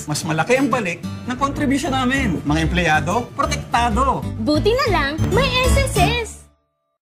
mas malaki ang balik ng contribution namin. Mga empleyado, protektado. Buti na lang, may SSS.